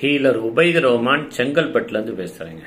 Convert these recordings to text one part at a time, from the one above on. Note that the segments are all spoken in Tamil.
ஹீலர் உபைத் ரோமான் செங்கல்பட்டுலேருந்து பேசுகிறேங்க.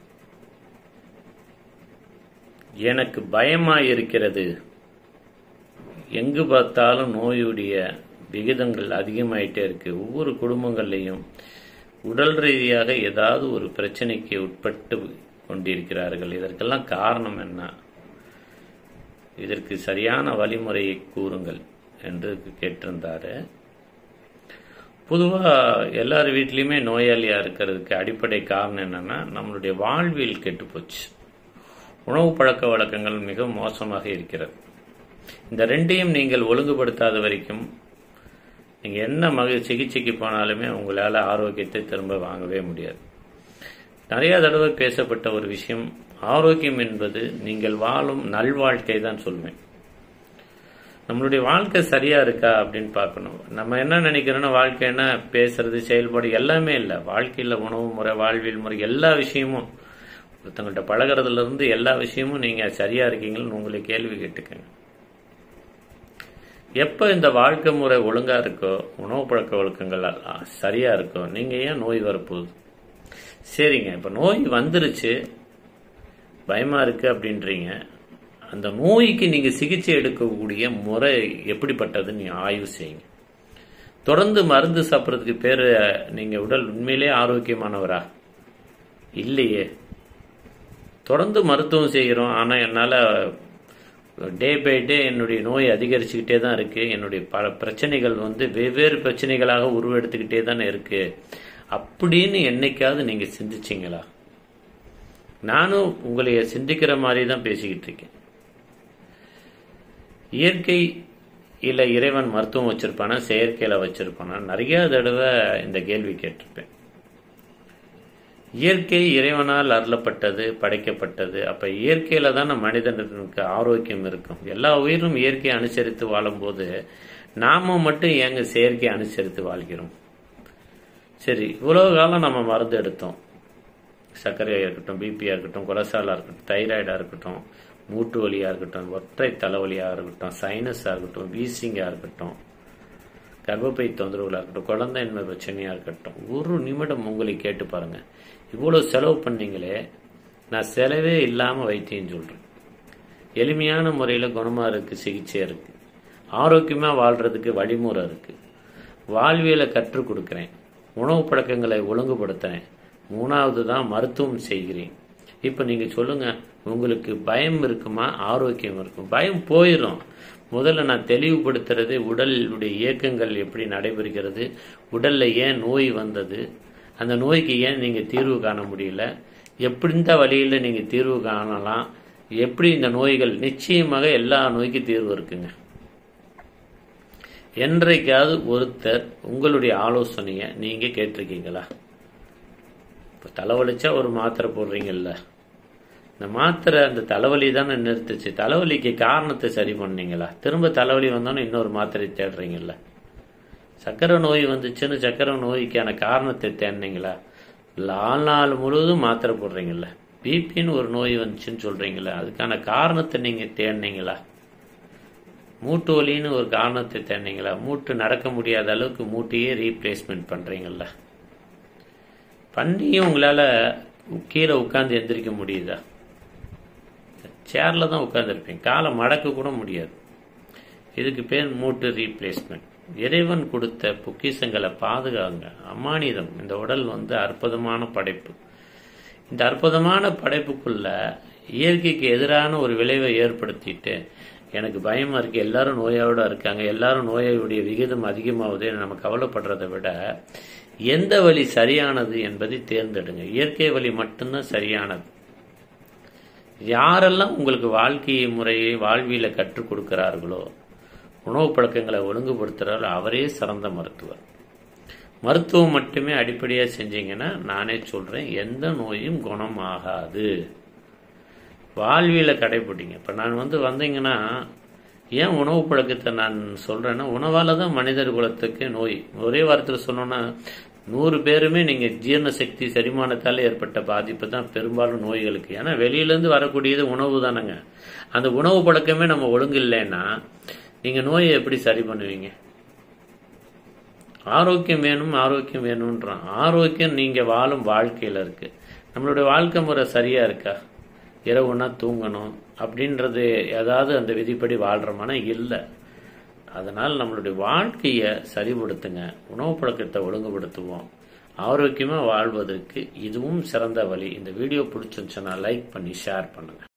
எனக்கு பயமாயிருக்கிறது. எங்கு பார்த்தாலும் நோயுடைய விகிதங்கள் அதிகமாயிட்டே இருக்கு. ஒவ்வொரு குடும்பங்கள்லையும் உடல் ரீதியாக ஏதாவது ஒரு பிரச்சனைக்கு உட்பட்டு கொண்டிருக்கிறார்கள். இதற்கெல்லாம் காரணம் என்ன? இதற்கு சரியான வழிமுறையை கூறுங்கள் என்று கேட்டிருந்தாரு. பொதுவாக எல்லார் வீட்லேயுமே நோயாளியாக இருக்கிறதுக்கு அடிப்படை காரணம் என்னென்னா, நம்மளுடைய வாழ்வியல் கெட்டு போச்சு. உணவு பழக்க வழக்கங்கள் மிக மோசமாக இருக்கிறது. இந்த ரெண்டையும் நீங்கள் ஒழுங்குபடுத்தாத வரைக்கும் நீங்கள் என்ன சிகிச்சைக்கு போனாலுமே உங்களால் ஆரோக்கியத்தை திரும்ப வாங்கவே முடியாது. நிறைய தடவை பேசப்பட்ட ஒரு விஷயம், ஆரோக்கியம் என்பது நீங்கள் வாழும் நல்வாழ்க்கை தான் சொல்வேன். நம்மளுடைய வாழ்க்கை சரியா இருக்கா அப்படின்னு பார்க்கணும். நம்ம என்ன நினைக்கிறோன்னா, வாழ்க்கைன்னா பேசுறது, செயல்பாடு எல்லாமே இல்லை. வாழ்க்கையில் உணவு முறை, வாழ்வியல் முறை, எல்லா விஷயமும், ஒருத்தங்கள்ட்ட பழகிறதுல இருந்து எல்லா விஷயமும் நீங்க சரியா இருக்கீங்கன்னு உங்களை கேள்வி கேட்டுக்கங்க. எப்போ இந்த வாழ்க்கை முறை ஒழுங்கா இருக்கோ, உணவு பழக்க வழக்கங்கள் சரியா இருக்கோ, நீங்க ஏன் நோய் வரப்போகுது? சரிங்க, இப்ப நோய் வந்துருச்சு, பயமா இருக்கு அப்படின்றீங்க. அந்த நோய்க்கு நீங்க சிகிச்சை எடுக்கக்கூடிய முறை எப்படிப்பட்டதுன்னு நீங்க ஆய்வு செய்யுங்க. தொடர்ந்து மருந்து சாப்பிட்றதுக்கு பேரு நீங்க உடல் உண்மையிலே ஆரோக்கியமானவரா? இல்லையே. தொடர்ந்து மருத்துவம் செய்கிறோம், ஆனா என்னால டே பை டே என்னுடைய நோய் அதிகரிச்சுக்கிட்டே தான் இருக்கு. என்னுடைய பல பிரச்சனைகள் வெவ்வேறு பிரச்சனைகளாக உருவெடுத்துக்கிட்டே தானே இருக்கு அப்படின்னு என்னைக்காவது நீங்க சிந்திச்சிங்களா? நானும் உங்களைய சிந்திக்கிற மாதிரி தான் பேசிக்கிட்டு இருக்கேன். இயற்கை இல்ல இறைவன் மருத்துவம் வச்சிருப்பானா, செயற்கையில வச்சிருப்பானா? நிறைய தடவை இந்த கேள்வி கேட்டிருப்பேன். இயற்கை இறைவனால் அருளப்பட்டது, படைக்கப்பட்டது. அப்ப இயற்கையில தானே மனிதனுக்கு ஆரோக்கியம் இருக்கும். எல்லா உயிரும் இயற்கையை அனுசரித்து வாழும்போது நாம மட்டும் ஏங்க செயற்கையை அனுசரித்து வாழ்கிறோம்? சரி, இவ்வளவு காலம் நம்ம மருந்து எடுத்தோம். சர்க்கரையா இருக்கட்டும், பிபியா இருக்கட்டும், கொலஸ்ட்ராலா இருக்கட்டும், தைராய்டா இருக்கட்டும், மூட்டு வலியா இருக்கட்டும், ஒற்றை தலைவலியா இருக்கட்டும், சைனஸா இருக்கட்டும், வீசிங்கா இருக்கட்டும், கர்ப்பப்பை தொந்தரவுகளா இருக்கட்டும், குழந்தையின்மை பிரச்சனையா இருக்கட்டும், ஒரு நிமிடம் உங்களை கேட்டு பாருங்க. இவ்வளவு செலவு பண்ணீங்களே, நான் செலவே இல்லாம வைத்தியம் சொல்றேன். எளிமையான முறையில குணமா இருக்கு, சிகிச்சை இருக்கு, ஆரோக்கியமா வாழ்றதுக்கு வழிமுறை இருக்கு, வாழ்வியலை கற்றுக் கொடுக்கிறேன், உணவு பழக்கங்களை ஒழுங்குபடுத்துறேன், 3வது தான் மருத்துவம் செய்கிறேன். இப்ப நீங்க சொல்லுங்க, உங்களுக்கு பயம் இருக்குமா, ஆரோக்கியம் இருக்கும்? பயம் போயிடும். முதல்ல நான் தெளிவுபடுத்துறது, உடலுடைய இயக்கங்கள் எப்படி நடைபெறுகிறது, உடல்ல ஏன் நோய் வந்தது, அந்த நோய்க்கு ஏன் நீங்க தீர்வு காண முடியல, எப்படி இந்த வழியில நீங்க தீர்வு காணலாம், எப்படி இந்த நோய்கள், நிச்சயமாக எல்லா நோய்க்கும் தீர்வு இருக்குங்க. என்றைக்காவது ஒருத்தர் உங்களுடைய ஆலோசனைய நீங்க கேட்டிருக்கீங்களா? இப்ப தலைவலிச்சா ஒரு மாத்திரை போடுறீங்கல்ல, இந்த மாத்திரை அந்த தலைவலி தானே நிறுத்துச்சு. தலைவலிக்கு காரணத்தை சரி பண்ணீங்களா? திரும்ப தலைவலி வந்தோன்னு இன்னொரு மாத்திரை தேடுறீங்கல்ல. சக்கரை நோய் வந்துச்சுன்னு சக்கரை நோய்க்கான காரணத்தை தேடினீங்களா? நாள் முழுவதும் மாத்திரை போடுறீங்கல்ல. பிபின்னு ஒரு நோய் வந்துச்சுன்னு சொல்றீங்களா, அதுக்கான காரணத்தை நீங்க தேடினீங்களா? மூட்டு வலின்னு ஒரு காரணத்தை தேடினீங்களா? மூட்டு நடக்க முடியாத அளவுக்கு மூட்டையே ரீப்ளேஸ்மெண்ட் பண்றீங்கல்ல. பண்ணியும் உங்களால கீழே உட்கார்ந்து எந்திரிக்க முடியுதா? சேர்ல தான் உட்கார்ந்துருப்பீங்க, காலை மடக்க கூட முடியாது. இதுக்கு பேர் மூட்டு ரீப்ளேஸ்மெண்ட். இறைவன் கொடுத்த பொக்கிஷங்களை பாதுகாங்க, அமானிதம். இந்த உடல் அற்புதமான படைப்பு. இந்த அற்புதமான படைப்புக்குள்ள இயற்கைக்கு எதிரான ஒரு விளைவை ஏற்படுத்திட்டு எனக்கு பயமா இருக்கு, எல்லாரும் நோயோட இருக்காங்க, எல்லாரும் நோயுடைய விகிதம் அதிகமாகுது, நம்ம கவலைப்படுறதை விட எந்த வழி சரியானது என்பதை தேர்ந்தெடுங்க. இயற்கை வழி மட்டும்தான் சரியானது. யாரெல்லாம் உங்களுக்கு வாழ்க்கை முறையை வாழ்வியல கற்றுக் கொடுக்கிறார்களோ, உணவு பழக்கங்களை ஒழுங்குபடுத்துறாரோ, அவரே சிறந்த மருத்துவர். மருத்துவம் மட்டுமே அடிப்படையா செஞ்சீங்கன்னா, நானே சொல்றேன், எந்த நோயும் குணமாகாது. வாழ்வியல கடைபிடிங்க. இப்ப நான் வந்தீங்கன்னா, ஏன் உணவு பழக்கத்தை நான் சொல்றேன்னா, உணவால தான் மனிதர் குலத்துக்கு நோய். ஒரே வாரத்தில் சொன்னோன்னா 100 பேருமே நீங்க ஜீரண சக்தி செரிமானத்தால் ஏற்பட்ட பாதிப்பு தான் பெரும்பாலும் நோய்களுக்கு. ஏன்னா வெளியிலேருந்து வரக்கூடியது உணவு தானங்க. அந்த உணவு பழக்கமே நம்ம ஒழுங்கு இல்லைன்னா நீங்க நோயை எப்படி சரி பண்ணுவீங்க? ஆரோக்கியம் வேணும், ஆரோக்கியம் வேணும்ன்றான். ஆரோக்கியம் நீங்க வாழும் வாழ்க்கையில இருக்கு. நம்மளுடைய வாழ்க்கை முறை சரியா இருக்கா? இரவுனா தூங்கணும் அப்படின்றது ஏதாவது அந்த விதிப்படி வாழ்றோமானா இல்லை. அதனால் நம்மளுடைய வாழ்க்கையை சரிபடுத்துங்க, உணவு பழக்கத்தை ஒழுங்குபடுத்துவோம். ஆரோக்கியமா வாழ்வதற்கு இதுவும் சிறந்த வழி. இந்த வீடியோ பிடிச்சிருந்துச்சுன்னா லைக் பண்ணி ஷேர் பண்ணுங்க.